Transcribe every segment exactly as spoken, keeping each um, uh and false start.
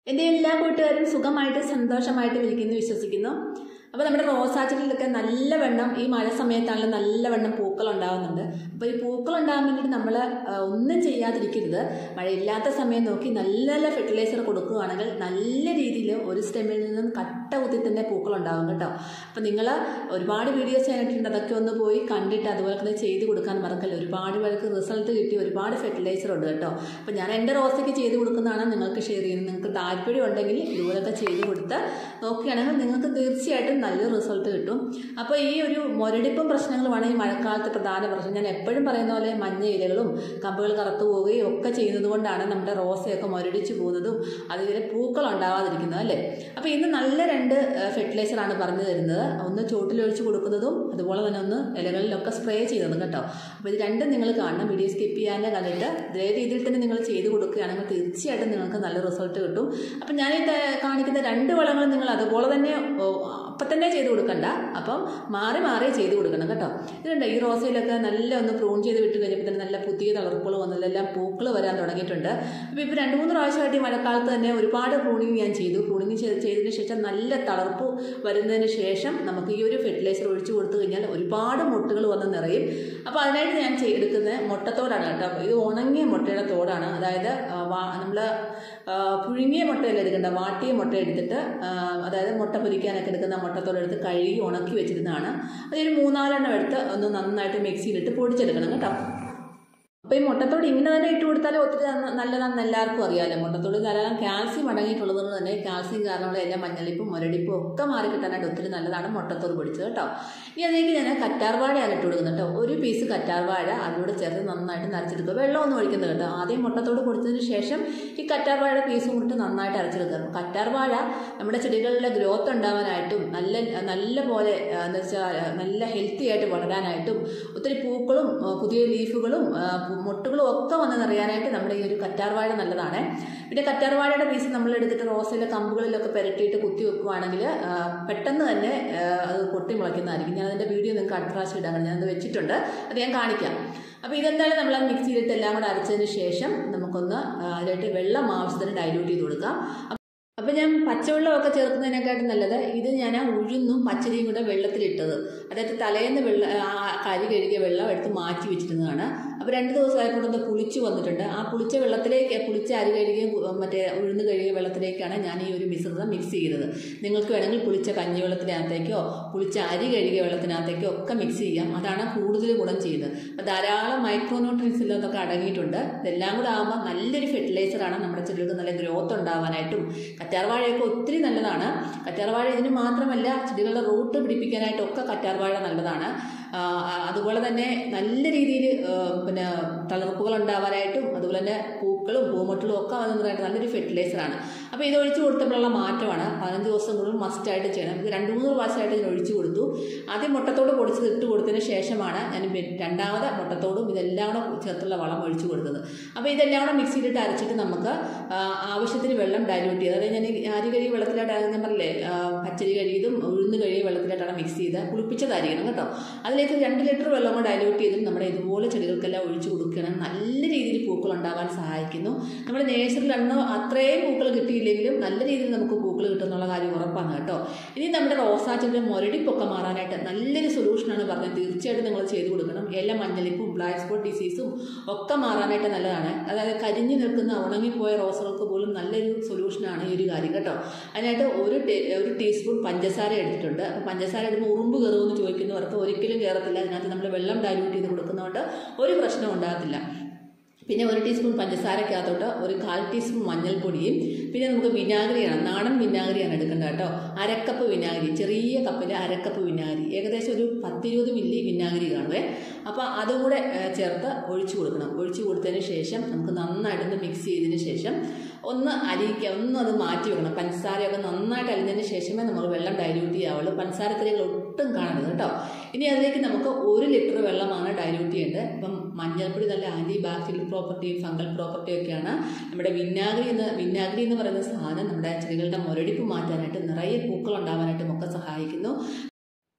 എൻ്റെ എല്ലാ കൂട്ടുകാരും സുഖമായിട്ട് സന്തോഷമായിട്ട് ഇരിക്കുന്നു വിശ്വസിക്കുന്നു. അപ്പോൾ നമ്മുടെ റോസാച്ചെടിയിലൊക്കെ നല്ലവണ്ണം ഈ മഴ സമയത്താണെങ്കിൽ നല്ലവണ്ണം പൂക്കൾ ഉണ്ടാകുന്നുണ്ട്. അപ്പോൾ ഈ പൂക്കൾ ഉണ്ടാകാൻ വേണ്ടിയിട്ട് നമ്മൾ ഒന്നും ചെയ്യാതിരിക്കരുത്. മഴയില്ലാത്ത സമയം നോക്കി നല്ല നല്ല ഫെർട്ടിലൈസർ കൊടുക്കുകയാണെങ്കിൽ നല്ല രീതിയിൽ ഒരു സ്റ്റെമ്മിൽ നിന്നും കട്ട കുത്തി തന്നെ പൂക്കൾ ഉണ്ടാകും കേട്ടോ. അപ്പോൾ നിങ്ങൾ ഒരുപാട് വീഡിയോസ് ചെയ്യാനായിട്ടുണ്ട്, അതൊക്കെ ഒന്ന് പോയി കണ്ടിട്ട് അതുപോലെ തന്നെ ചെയ്ത് കൊടുക്കാൻ മറക്കല്ല. ഒരുപാട് പേർക്ക് റിസൾട്ട് കിട്ടി ഒരുപാട് ഫെർട്ടിലൈസർ ഉണ്ട് കേട്ടോ. അപ്പോൾ ഞാൻ എൻ്റെ റോസയ്ക്ക് ചെയ്ത് കൊടുക്കുന്നതാണ് നിങ്ങൾക്ക് ഷെയർ ചെയ്യുന്നത്. നിങ്ങൾക്ക് താല്പര്യം ഉണ്ടെങ്കിൽ ഇതുപോലൊക്കെ ചെയ്ത് കൊടുത്ത് നോക്കുകയാണെങ്കിൽ നിങ്ങൾക്ക് തീർച്ചയായിട്ടും നല്ല റിസൾട്ട് കിട്ടും. അപ്പോൾ ഈ ഒരു മുരടിപ്പും പ്രശ്നങ്ങളുമാണ് ഈ മഴക്കാലത്ത് പ്രധാന പ്രശ്നം. ഞാൻ എപ്പോഴും പറയുന്ന പോലെ മഞ്ഞ ഇലകളും കമ്പുകൾ കറുത്തു പോവുകയും ഒക്കെ ചെയ്യുന്നത് കൊണ്ടാണ് നമ്മുടെ റോസയൊക്കെ മുരടിച്ചു പോകുന്നതും അതുപോലെ പൂക്കൾ ഉണ്ടാവാതിരിക്കുന്നത് അല്ലേ. അപ്പോൾ ഇന്ന് നല്ല രണ്ട് ഫെർട്ടിലൈസറാണ് പറഞ്ഞു തരുന്നത്. ഒന്ന് ചോട്ടിലൊഴിച്ച് കൊടുക്കുന്നതും അതുപോലെ തന്നെ ഒന്ന് ഇലകളിലൊക്കെ സ്പ്രേ ചെയ്യുന്നതും കേട്ടോ. അപ്പോൾ ഇത് രണ്ടും നിങ്ങൾ കാണണം, വീഡിയോ സ്കിപ്പ് ചെയ്യാതെ കണ്ടിട്ട് ഇതേ രീതിയിൽ തന്നെ നിങ്ങൾ ചെയ്ത് കൊടുക്കുകയാണെങ്കിൽ തീർച്ചയായിട്ടും നിങ്ങൾക്ക് നല്ല റിസൾട്ട് കിട്ടും. അപ്പം ഞാൻ ഈ കാണിക്കുന്ന രണ്ട് വളങ്ങളും നിങ്ങൾ അതുപോലെ തന്നെ അപ്പം തന്നെ ചെയ്ത് കൊടുക്കണ്ട, അപ്പം മാറി മാറി ചെയ്ത് കൊടുക്കണം കേട്ടോ. ഇതുണ്ട് ഈ റോസയിലൊക്കെ നല്ല ഒന്ന് പ്രൂൺ ചെയ്ത് വിട്ട് കഴിഞ്ഞപ്പോൾ തന്നെ നല്ല പുതിയ തളർപ്പുകൾ വന്നതെല്ലാം പൂക്കൾ വരാൻ തുടങ്ങിയിട്ടുണ്ട്. അപ്പോൾ ഇപ്പോൾ രണ്ട് മൂന്ന് പ്രാവശ്യമായിട്ട് ഈ മഴക്കാലത്ത് തന്നെ ഒരുപാട് പ്രൂണിങ് ഞാൻ ചെയ്തു. പ്രൂണിങ് ചെയ്തതിന് ശേഷം നല്ല തളർപ്പ് വരുന്നതിന് ശേഷം നമുക്ക് ഈ ഒരു ഫെർട്ടിലൈസർ ഒഴിച്ചു കൊടുത്തു കഴിഞ്ഞാൽ ഒരുപാട് മുട്ടുകൾ വന്ന് നിറയും. അപ്പോൾ അതിനായിട്ട് ഞാൻ എടുക്കുന്നത് മുട്ടത്തോടാണ് കേട്ടോ. ഇത് ഉണങ്ങിയ മുട്ടയുടെ തോടാണ്, അതായത് നമ്മൾ പുഴുങ്ങിയ മുട്ടയല്ല എടുക്കേണ്ട, വാട്ടിയ മുട്ട എടുത്തിട്ട് അതായത് മുട്ട പൊരിക്കാനൊക്കെ എടുക്കുന്ന മുട്ടത്തോട് എടുത്ത് കഴുകി ഉണക്കി വെച്ചിരുന്നതാണ്. അതൊരു മൂന്നാലെണ്ണം എടുത്ത് ഒന്ന് നന്നായിട്ട് മിക്സിയിലിട്ട് പൊടിച്ചെടുക്കണം കേട്ടോ. അപ്പോൾ ഈ മുട്ടത്തോട് ഇങ്ങനെ തന്നെ ഇട്ട് കൊടുത്താലും ഒത്തിരി നല്ലതാണെന്ന് എല്ലാവർക്കും അറിയാമല്ലോ. മുട്ടത്തോട് ധാരാളം കാൽസ്യം അടങ്ങിയിട്ടുള്ളത് കൊണ്ട് തന്നെ കാൽസ്യം കാരണമുള്ള എല്ലാ മഞ്ഞളിപ്പും മുരടിപ്പും ഒക്കെ മാറി കിട്ടാനായിട്ട് ഒത്തിരി നല്ലതാണ് മുട്ടത്തോട് പൊടിച്ചത് കേട്ടോ. ഇനി അതിലേക്ക് ഞാൻ കറ്റാർവാഴയാണ് ഇട്ട് കൊടുക്കുന്നത് കേട്ടോ. ഒരു പീസ് കറ്റാർവാഴ അതിലൂടെ ചേർത്ത് നന്നായിട്ട് നരച്ചെടുക്കുക. വെള്ളമൊന്നും ഒഴിക്കുന്നത് കേട്ടോ. ആദ്യം മുട്ടത്തോട് പൊടിച്ചതിന് ശേഷം ഈ കറ്റാർവാഴ പീസും കൊടുത്ത് നന്നായിട്ട് അരച്ചെടുക്കുക. കറ്റാർവാഴ നമ്മുടെ ചെടികളിലെ ഗ്രോത്ത് ഉണ്ടാവാനായിട്ടും നല്ല നല്ല പോലെ എന്ന് വെച്ചാൽ നല്ല ഹെൽത്തി ആയിട്ട് വളരാനായിട്ടും ഒത്തിരി പൂക്കളും പുതിയ ലീഫുകളും മുട്ടുകളും ഒക്കെ വന്ന് നിറയാനായിട്ട് നമ്മുടെ ഈ ഒരു കറ്റാർവാഴ നല്ലതാണ്. പിന്നെ കറ്റാർവാഴയുടെ പീസ് നമ്മൾ എടുത്തിട്ട് റോസയിലെ കമ്പുകളിലൊക്കെ പുരട്ടിയിട്ട് കുത്തി വെക്കുകയാണെങ്കിൽ പെട്ടെന്ന് തന്നെ അത് പൊട്ടി മുളയ്ക്കുന്നതായിരിക്കും. ഞാൻ അതിൻ്റെ വീഡിയോ നിങ്ങൾക്ക് അടുത്ത പ്രാവശ്യം ഇടാൻ ഞാനത് വെച്ചിട്ടുണ്ട്, അത് ഞാൻ കാണിക്കാം. അപ്പോൾ ഇതെന്തായാലും നമ്മൾ മിക്സിയിലിട്ട് എല്ലാം കൂടെ അരച്ചതിന് ശേഷം നമുക്കൊന്ന് അതിലായിട്ട് വെള്ളം ആവശ്യത്തിന് ഡൈല്യൂട്ട് ചെയ്ത് കൊടുക്കാം. അപ്പോൾ ഞാൻ പച്ചവെള്ളമൊക്കെ ചേർക്കുന്നതിനെക്കാട്ടും നല്ലത് ഇത് ഞാൻ ഉഴുന്നും പച്ചരിയും കൂടെ വെള്ളത്തിലിട്ടത്, അതായത് തലേന്ന് വെള്ളം കരി കഴുകിയ വെള്ളം എടുത്ത് മാറ്റി വെച്ചിരുന്നതാണ്. അപ്പോൾ രണ്ട് ദിവസമായപ്പോഴൊന്ന് പുളിച്ച് വന്നിട്ടുണ്ട്. ആ പുളിച്ച വെള്ളത്തിലേക്ക് പുളിച്ച അരി കഴുകിയ മറ്റേ ഉഴുന്ന് കഴുകിയ വെള്ളത്തിലേക്കാണ് ഞാൻ ഈ ഒരു മിശ്രിതം മിക്സ് ചെയ്തത്. നിങ്ങൾക്ക് വേണമെങ്കിൽ പുളിച്ച കഞ്ഞിവെള്ളത്തിനകത്തേക്കോ പുളിച്ച അരി കഴുകിയ വെള്ളത്തിനകത്തേക്കോ ഒക്കെ മിക്സ് ചെയ്യാം. അതാണ് കൂടുതൽ ഗുണം ചെയ്യുന്നത്. അപ്പോൾ ധാരാളം മൈക്രോന്യൂട്രിയൻസ് ഇല്ലാതൊക്കെ അടങ്ങിയിട്ടുണ്ട്. ഇതെല്ലാം കൂടെ ആകുമ്പോൾ നല്ലൊരു ഫെർട്ടിലൈസറാണ്. നമ്മുടെ ചെടികൾക്ക് നല്ല ഗ്രോത്ത് ഉണ്ടാവാനായിട്ടും കറ്റാർവാഴയൊക്കെ ഒത്തിരി നല്ലതാണ്. കറ്റാർവാഴ ഇതിന് മാത്രമല്ല ചെടികളുടെ റൂട്ട് പിടിപ്പിക്കാനായിട്ടൊക്കെ കറ്റാർവാഴ നല്ലതാണ്. അതുപോലെ തന്നെ നല്ല രീതിയിൽ പിന്നെ തളർപ്പുകൾ ഉണ്ടാവാനായിട്ടും അതുപോലെ തന്നെ പൂക്കളും പൂമൊട്ടുകളും ഒക്കെ വന്നതായിട്ട് നല്ലൊരു ഫെർട്ടിലൈസറാണ്. അപ്പോൾ ഇത് ഒഴിച്ചു കൊടുത്തപ്പോഴുള്ള മാറ്റമാണ്. പതിനഞ്ച് ദിവസം കൂടുതൽ മസ്റ്റായിട്ട് ചെയ്യണം. ഇത് രണ്ട് മൂന്ന് പ്രാവശ്യമായിട്ട് ഞാൻ ഒഴിച്ചു കൊടുത്തു. ആദ്യം മുട്ടത്തോട് പൊടിച്ച് ഇട്ട് കൊടുത്തതിന് ശേഷമാണ് ഞാൻ രണ്ടാമത് മുട്ടത്തോടും ഇതെല്ലാം കൂടെ ചേർത്തുള്ള വളം ഒഴിച്ചു കൊടുത്തത്. അപ്പോൾ ഇതെല്ലാം കൂടെ മിക്സിയിലിട്ട് അരച്ചിട്ട് നമുക്ക് ആവശ്യത്തിന് വെള്ളം ഡൈല്യൂട്ട് ചെയ്ത്, അതായത് ഞാൻ അരി കഴുകി വെള്ളത്തിലായിട്ട് ഞാൻ പറഞ്ഞില്ലേ പച്ചരി കഴുകിയതും ഉഴുന്ന് കഴുകിയ വെള്ളത്തിലായിട്ടാണ് മിക്സ് ചെയ്ത് പുളിപ്പിച്ചതായിരിക്കണം കേട്ടോ. അതിലേക്ക് രണ്ട് ലിറ്റർ വെള്ളം കൂടെ ഡൈല്യൂട്ട് ചെയ്തും നമ്മുടെ ഇതുപോലെ ചെടികൾക്കെല്ലാം ഒഴിച്ചു കൊടുക്കുകയാണെങ്കിൽ നല്ല രീതിയിൽ പൂക്കൾ ഉണ്ടാകാൻ സഹായിക്കുന്നു. നമ്മുടെ നേഴ്സറിയിൽ അന്ന് അത്രയും പൂക്കൾ കിട്ടിയില്ലെങ്കിലും നല്ല രീതിയിൽ നമുക്ക് പൂക്കൾ കിട്ടുമെന്നുള്ള കാര്യം ഉറപ്പാണ് കേട്ടോ. ഇനി നമ്മുടെ റോസാ ചെടിയുടെ മുരടിപ്പൊക്കെ മാറാനായിട്ട് നല്ലൊരു സൊല്യൂഷനാണ് പറഞ്ഞത്. തീർച്ചയായിട്ടും നിങ്ങൾ ചെയ്ത് കൊടുക്കണം. എല്ലാ മഞ്ഞളിപ്പും ബ്ലാക്ക് സ്പോട്ട് ഡിസീസും ഒക്കെ മാറാനായിട്ട് നല്ലതാണ്. അതായത് കരിഞ്ഞു നിൽക്കുന്ന ഉണങ്ങിപ്പോയ റോസുകൾക്ക് പോലും നല്ലൊരു സൊല്യൂഷനാണ് ഈ ഒരു കാര്യം കേട്ടോ. അതിനായിട്ട് ഒരു ഒരു ടീസ്പൂൺ പഞ്ചസാര എടുത്തിട്ടുണ്ട്. അപ്പോൾ പഞ്ചസാര ഇടുമ്പോൾ ഉറുമ്പ് കയറുമെന്ന് ചോദിക്കുന്നവർക്ക് ഒരിക്കലും കയറത്തില്ല. അതിനകത്ത് നമ്മൾ വെള്ളം ഡൈല്യൂട്ട് ചെയ്ത് കൊടുക്കുന്നതുകൊണ്ട് ഒരു പ്രശ്നം ഉണ്ടാകത്തില്ല. പിന്നെ ഒരു ടീസ്പൂൺ പഞ്ചസാരക്കകത്തോട്ട് ഒരു കാൽ ടീസ്പൂൺ മഞ്ഞൾപ്പൊടിയും പിന്നെ നമുക്ക് വിനാഗിരിയാണ്, നാടൻ വിനാഗിരിയാണ് എടുക്കേണ്ടത് കേട്ടോ. അരക്കപ്പ് വിനാഗിരി, ചെറിയ കപ്പിൽ അരക്കപ്പ് വിനാഗിരി, ഏകദേശം ഒരു പത്തിരുപത് മില്ലി വിനാഗിരി കാണുവേ. അപ്പോൾ അതും കൂടെ ചേർത്ത് ഒഴിച്ചു കൊടുക്കണം. ഒഴിച്ചു കൊടുത്തതിന് ശേഷം നമുക്ക് നന്നായിട്ടൊന്ന് മിക്സ് ചെയ്തതിന് ശേഷം ഒന്ന് അരിയിക്കുക, ഒന്ന് അത് മാറ്റി വെക്കണം. പഞ്ചസാരയൊക്കെ നന്നായിട്ട് അലിഞ്ഞതിന് ശേഷമേ നമ്മൾ വെള്ളം ഡൈല്യൂട്ട് ചെയ്യാവുള്ളൂ. പഞ്ചസാര തരികൾ ഒട്ടും കാണരുത് കേട്ടോ. ഇനി അതിലേക്ക് നമുക്ക് ഒരു ലിറ്റർ വെള്ളമാണ് ഡൈല്യൂട്ട് ചെയ്യേണ്ടത്. ഇപ്പം മഞ്ഞൾപ്പൊടി നല്ല ആൻറ്റി ബാക്ടീരിയൽ പ്രോപ്പർട്ടിയും ഫംഗൽ പ്രോപ്പർട്ടിയും ഒക്കെയാണ്. നമ്മുടെ വിനാഗിരി എന്ന് വിനാഗിരി എന്ന് പറയുന്ന സാധനം നമ്മുടെ ചെടികളുടെ മുരടിപ്പ് മാറ്റാനായിട്ട് നിറയെ പൂക്കൾ ഉണ്ടാവാനായിട്ടും ഒക്കെ സഹായിക്കുന്നു.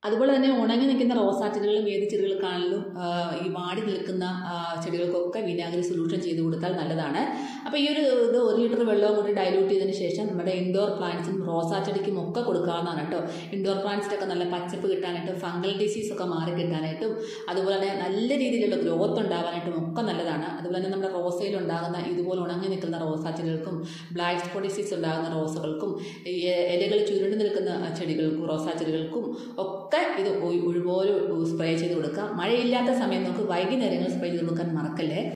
അതുപോലെ തന്നെ ഉണങ്ങി നിൽക്കുന്ന റോസാ ചെടികളും ഏത് ചെടികൾക്കാണെങ്കിലും ഈ വാടി നിൽക്കുന്ന ചെടികൾക്കൊക്കെ വിനാഗിരി സൊല്യൂഷൻ ചെയ്ത് കൊടുത്താൽ നല്ലതാണ്. അപ്പോൾ ഈ ഒരു ഇത് ഒരു ലിറ്റർ വെള്ളവും കൂടി ഡൈലൂട്ട് ചെയ്തതിന് ശേഷം നമ്മുടെ ഇൻഡോർ പ്ലാന്റ്സിനും റോസാ ചെടിക്കും ഒക്കെ കൊടുക്കാവുന്നതാണ് കേട്ടോ. ഇൻഡോർ പ്ലാന്റ്സിലൊക്കെ നല്ല പച്ചപ്പ് കിട്ടാനായിട്ടും ഫംഗൽ ഡിസീസ് ഒക്കെ മാറി കിട്ടാനായിട്ടും അതുപോലെ തന്നെ നല്ല രീതിയിലുള്ള ഗ്രോത്ത് ഉണ്ടാവാനായിട്ടും ഒക്കെ നല്ലതാണ്. അതുപോലെ തന്നെ നമ്മുടെ റോസയിൽ ഉണ്ടാകുന്ന ഇതുപോലെ ഉണങ്ങി നിൽക്കുന്ന റോസാ ചെടികൾക്കും ബ്ലാക്ക് സ്പോട്ട് ഡിസീസ് ഉണ്ടാകുന്ന റോസകൾക്കും ഇലകൾ ചുരുണ്ട് നിൽക്കുന്ന ചെടികൾക്കും റോസാ ചെടികൾക്കും ഒക്കെ ഇത് ഒരുപോലെ സ്പ്രേ ചെയ്ത് കൊടുക്കുക. മഴയില്ലാത്ത സമയം നമുക്ക് വൈകുന്നേരങ്ങളിൽ സ്പ്രേ ചെയ്ത് കൊടുക്കാൻ മറക്കല്ലേ.